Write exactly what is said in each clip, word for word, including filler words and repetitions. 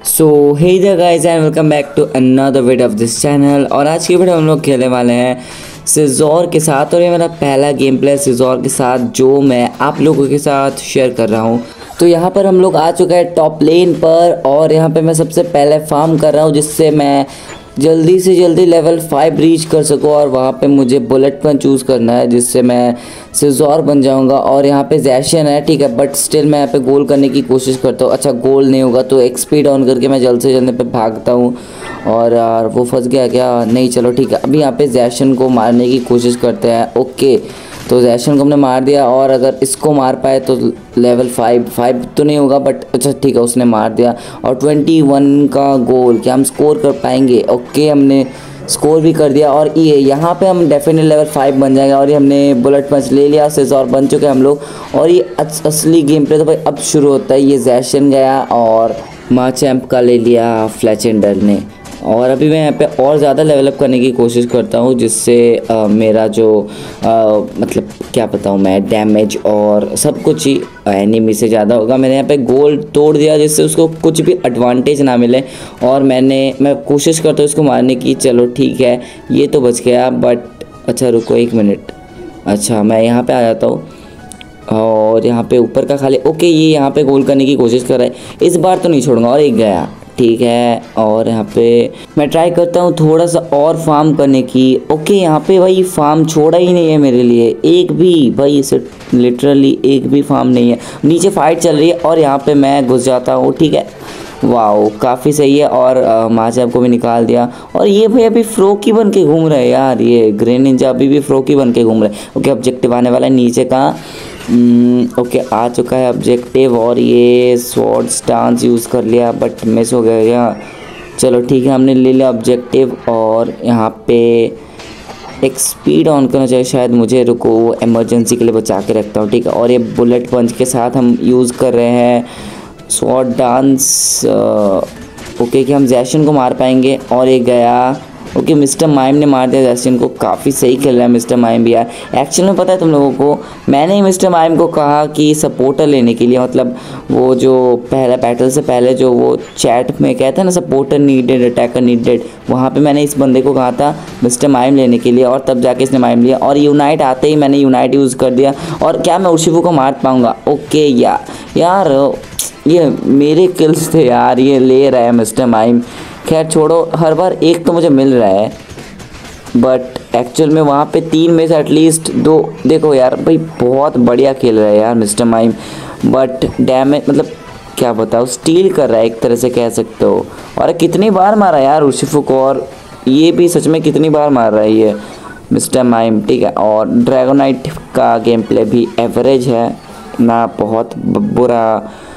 So hey there guys and welcome back to another video of this channel. और आज की video हम लोग खेलने वाले हैं सिज़ोर के साथ। और ये मेरा पहला गेम प्ले सिज़ोर के साथ जो मैं आप लोगों के साथ शेयर कर रहा हूँ। तो यहाँ पर हम लोग आ चुके हैं टॉप लेन पर और यहाँ पे मैं सबसे पहले फार्म कर रहा हूँ जिससे मैं जल्दी से जल्दी लेवल फाइव रीच कर सकूँ। और वहाँ पे मुझे बुलेट पन चूज़ करना है जिससे मैं सिज़ोर बन जाऊँगा। और यहाँ पे जैशन है, ठीक है, बट स्टिल मैं यहाँ पे गोल करने की कोशिश करता हूँ। अच्छा गोल नहीं होगा तो एक्सपी डाउन करके मैं जल्द से जल्द पे भागता हूँ। और यार वो फंस गया क्या? नहीं, चलो ठीक है, अभी यहाँ पे जैशन को मारने की कोशिश करते हैं। ओके, तो जैशन को हमने मार दिया और अगर इसको मार पाए तो लेवल फाइव फाइव तो नहीं होगा, बट अच्छा ठीक है, उसने मार दिया। और ट्वेंटी वन का गोल, क्या हम स्कोर कर पाएंगे? ओके, हमने स्कोर भी कर दिया। और ये यहाँ पे हम डेफिनेट लेवल फाइव बन जाएंगे। और ये हमने बुलेट पंच ले लिया, सिज़ोर बन चुके हम लोग। और ये असली गेम प्ले तो भाई अब शुरू होता है। ये जैशन गया और माचैम्प का ले लिया फ्लैचेंडर ने। और अभी मैं यहाँ पे और ज़्यादा लेवलअप करने की कोशिश करता हूँ जिससे मेरा जो आ, मतलब क्या बताऊँ मैं, डैमेज और सब कुछ ही एनिमी से ज़्यादा होगा। मैंने यहाँ पे गोल तोड़ दिया जिससे उसको कुछ भी एडवांटेज ना मिले। और मैंने मैं कोशिश करता हूँ उसको मारने की। चलो ठीक है, ये तो बच गया, बट अच्छा रुको एक मिनट। अच्छा मैं यहाँ पर आ जाता हूँ और यहाँ पे ऊपर का खाली। ओके, ये यहाँ पे गोल करने की कोशिश कर रहा है, इस बार तो नहीं छोड़ूंगा। और एक गया, ठीक है। और यहाँ पे मैं ट्राई करता हूँ थोड़ा सा और फार्म करने की। ओके, यहाँ पे भाई फार्म छोड़ा ही नहीं है मेरे लिए एक भी, भाई इसे लिटरली एक भी फार्म नहीं है। नीचे फाइट चल रही है और यहाँ पे मैं घुस जाता हूँ, ठीक है। वाओ, काफ़ी सही है। और माचैम्प को भी निकाल दिया। और ये भाई अभी फ्रोकी बन के घूम रहे हैं यार, ये ग्रेन निंजा अभी भी फ्रोकी बन के घूम रहे हैं। ओके, ऑब्जेक्टिव आने वाला है नीचे का। ओके okay, आ चुका है ऑब्जेक्टिव। और ये स्वॉर्ड स्टांस यूज़ कर लिया बट मिस हो गया यार। चलो ठीक है, हमने ले लिया ऑब्जेक्टिव। और यहाँ पे एक स्पीड ऑन करना चाहिए शायद मुझे, रुको इमरजेंसी के लिए बचा के रखता हूँ, ठीक है। और ये बुलेट पंच के साथ हम यूज़ कर रहे हैं स्वॉर्ड डांस। ओके कि हम जैशन को मार पाएंगे। और ये गया। ओके, मिस्टर माइम ने मार दिया जैसन को। काफ़ी सही खेल रहा है मिस्टर माइम भी यार। एक्चुअल में पता है तुम लोगों को, मैंने ही मिस्टर माइम को कहा कि सपोर्टर लेने के लिए, मतलब वो जो पहला बैटल से पहले जो वो चैट में कहते हैं ना सपोर्टर नीडेड, अटैकर नीडेड, वहाँ पे मैंने इस बंदे को कहा था मिस्टर माइम लेने के लिए। और तब जाके इसने माइम लिया। और यूनाइट आते ही मैंने यूनाइट यूज़ कर दिया। और क्या मैं उर्शिफू को मार पाऊँगा? ओके यार यार ये मेरे किल्स थे यार, ये ले रहा है मिस्टर माइम। खैर छोड़ो, हर बार एक तो मुझे मिल रहा है बट एक्चुअल में वहाँ पे तीन में से एटलीस्ट दो। देखो यार भाई बहुत बढ़िया खेल रहा है यार मिस्टर माइम, बट डैमेज मतलब क्या बताओ, स्टील कर रहा है एक तरह से कह सकते हो। और कितनी बार मारा यार उर्शिफू को, और ये भी सच में कितनी बार मार रहा है ये मिस्टर माइम, ठीक है। और ड्रैगोनाइट का गेम प्ले भी एवरेज है, ना बहुत बुरा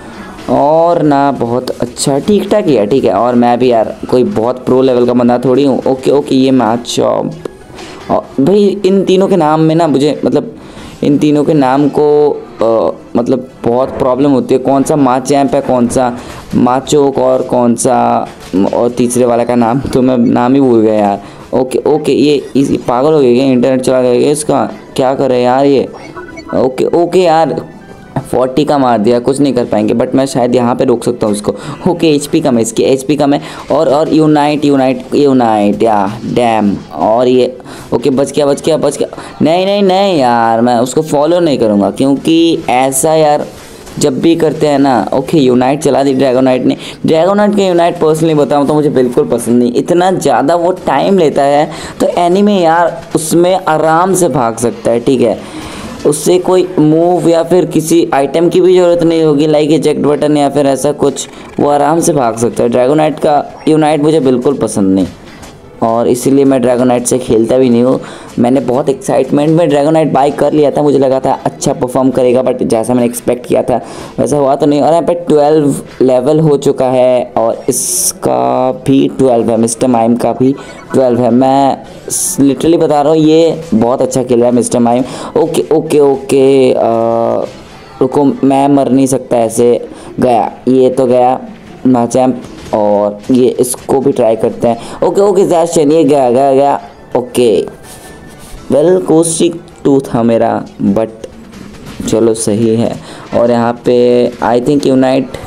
और ना बहुत अच्छा, ठीक ठाक ही है, ठीक है। और मैं भी यार कोई बहुत प्रो लेवल का बंदा थोड़ी हूँ। ओके ओके, ये माचैम्प। और भाई इन तीनों के नाम में ना मुझे मतलब इन तीनों के नाम को आ, मतलब बहुत प्रॉब्लम होती है, कौन सा माचैम्प है, कौन सा माचोक और कौन सा और तीसरे वाला का नाम तो मैं नाम ही भूल गया यार। ओके ओके, ये इसी पागल हो गया, इंटरनेट चला गया इसका, क्या करे यार ये। ओके ओके यार, फोर्टी का मार दिया, कुछ नहीं कर पाएंगे, बट मैं शायद यहाँ पे रोक सकता हूँ उसको। ओके, एचपी कम है इसकी, एचपी कम है। और और यूनाइट यूनाइट यूनाइट या डैम। और ये ओके, बच गया बच गया बच गया। नहीं नहीं नहीं यार, मैं उसको फॉलो नहीं करूँगा क्योंकि ऐसा यार जब भी करते हैं ना। ओके, यूनाइट चला दी ड्रैगोनाइट ने। ड्रैगोनाइट के यूनाइट पर्सनली बताऊँ तो मुझे बिल्कुल पसंद नहीं, इतना ज़्यादा वो टाइम लेता है। तो एनीमे यार उसमें आराम से भाग सकता है, ठीक है, उससे कोई मूव या फिर किसी आइटम की भी ज़रूरत नहीं होगी, लाइक इजेक्ट बटन या फिर ऐसा कुछ, वो आराम से भाग सकता है। ड्रैगोनाइट का यूनाइट मुझे बिल्कुल पसंद नहीं और इसीलिए मैं ड्रैगोनाइट से खेलता भी नहीं हूँ। मैंने बहुत एक्साइटमेंट में ड्रैगोनाइट बाय कर लिया था, मुझे लगा था अच्छा परफॉर्म करेगा, बट जैसा मैंने एक्सपेक्ट किया था वैसा हुआ तो नहीं। और यहाँ पे ट्वेल्व लेवल हो चुका है और इसका भी ट्वेल्व है, मिस्टर माइम का भी ट्वेल्व है। मैं लिटरली बता रहा हूँ ये बहुत अच्छा खेल रहा है mister Mime. Okay okay okay, रुको, मैं मर नहीं सकता ऐसे। गया, ये तो गया माचैम्प। और ये इसको भी ट्राई करते हैं। ओके ओके जैशन, ये गया गया गया। ओके वेल कोस्टिक टू था मेरा, बट चलो सही है। और यहाँ पे आई थिंक यूनाइट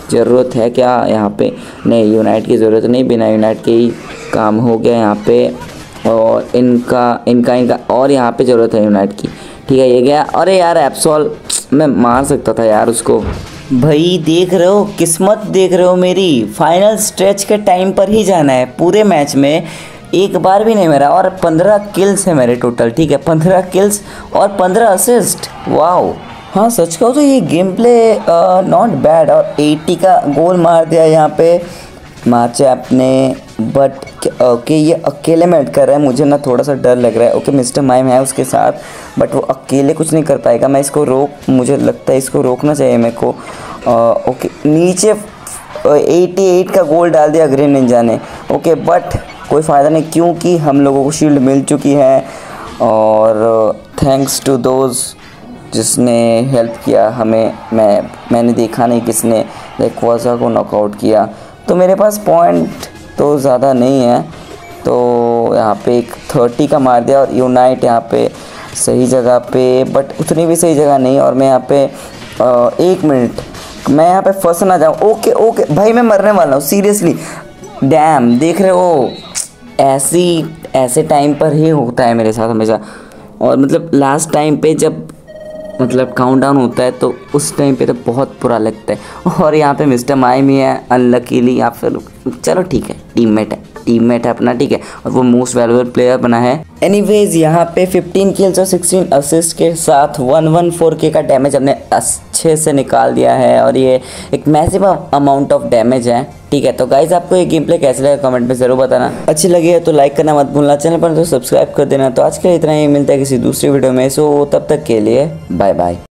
ज़रूरत है क्या यहाँ पे? नहीं, यूनाइट की ज़रूरत नहीं, बिना यूनाइट के ही काम हो गया यहाँ पे। और इनका इनका इनका और यहाँ पे ज़रूरत है यूनाइट की। ठीक है, ये गया। अरे यार एप्सॉल, मैं मार सकता था यार उसको। भाई देख रहे हो, किस्मत देख रहे हो मेरी, फाइनल स्ट्रेच के टाइम पर ही जाना है। पूरे मैच में एक बार भी नहीं मेरा, और पंद्रह किल्स है मेरे टोटल। ठीक है, पंद्रह किल्स और पंद्रह असिस्ट। वाओ, हाँ सच कहो तो ये गेम प्ले नॉट बैड। और अस्सी का गोल मार दिया यहाँ पे मार्चैप ने। बट ओके, ये अकेले में अटक रहा है, मुझे ना थोड़ा सा डर लग रहा है। ओके, मिस्टर माइम है उसके साथ, बट वो अकेले कुछ नहीं कर पाएगा। मैं इसको रोक मुझे लगता है इसको रोकना चाहिए मेरे को। ओके, नीचे अठासी का गोल डाल दिया ग्रीन निंजा ने। ओके, बट कोई फ़ायदा नहीं क्योंकि हम लोगों को शील्ड मिल चुकी है। और थैंक्स टू दोज जिसने हेल्प किया हमें। मैं मैंने देखा नहीं किसने रेक्वाजा को नॉकआउट किया। तो मेरे पास पॉइंट तो ज़्यादा नहीं है, तो यहाँ पे एक तीस का मार दिया। और यूनाइट यहाँ पे सही जगह पे, बट उतनी भी सही जगह नहीं। और मैं यहाँ पे आ, एक मिनट, मैं यहाँ पे फंस ना जाऊँ। ओके ओके भाई, मैं मरने वाला हूँ सीरियसली। डैम, देख रहे हो, ऐसी ऐसे टाइम पर ही होता है मेरे साथ हमेशा। और मतलब लास्ट टाइम पे जब मतलब काउंटडाउन होता है तो उस टाइम पे तो बहुत बुरा लगता है। और यहाँ पे मिस्टर माइम ही है अनलकीली, या फिर चलो ठीक है, टीममेट है टीममेट है अपना। ठीक है, और वो मोस्ट वैल्यूएबल प्लेयर बना है। एनीवेज, यहाँ पे पंद्रह किल्स और सोलह असिस्ट के साथ एक सौ चौदह के का डैमेज हमने अच्छे से निकाल दिया है। और ये एक मैसिव अमाउंट ऑफ डैमेज है। ठीक है, तो गाइज आपको ये गेम प्ले कैसे लगा कमेंट में ज़रूर बताना। अच्छी लगी है तो लाइक करना मत भूलना, चैनल पर तो सब्सक्राइब कर देना। तो आज के लिए इतना ही, मिलता है किसी दूसरी वीडियो में। सो तब तक के लिए बाय बाय।